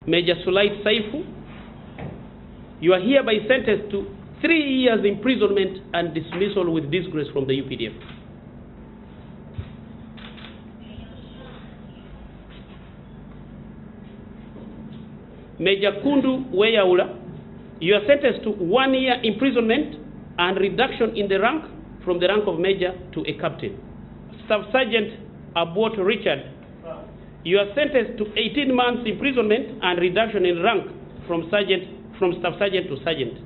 Major Sulait Saifu, you are hereby sentenced to 3 years imprisonment and dismissal with disgrace from the UPDF. Major Kundu Weyaula, you are sentenced to 1 year imprisonment and reduction in the rank from the rank of major to a captain. Staff Sergeant Abbott Richard, you are sentenced to 18 months imprisonment and reduction in rank from staff sergeant to sergeant.